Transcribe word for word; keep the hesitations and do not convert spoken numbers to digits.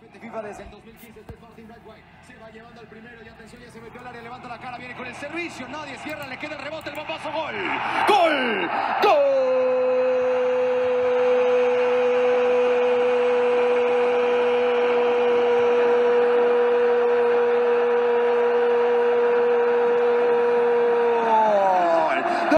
FIFA desde el dos mil quince, este es Martin Braithwaite, se va llevando el primero y atención, ya se metió al área, levanta la cara, viene con el servicio, nadie cierra, le queda el rebote, el bombazo, gol, gol, gol.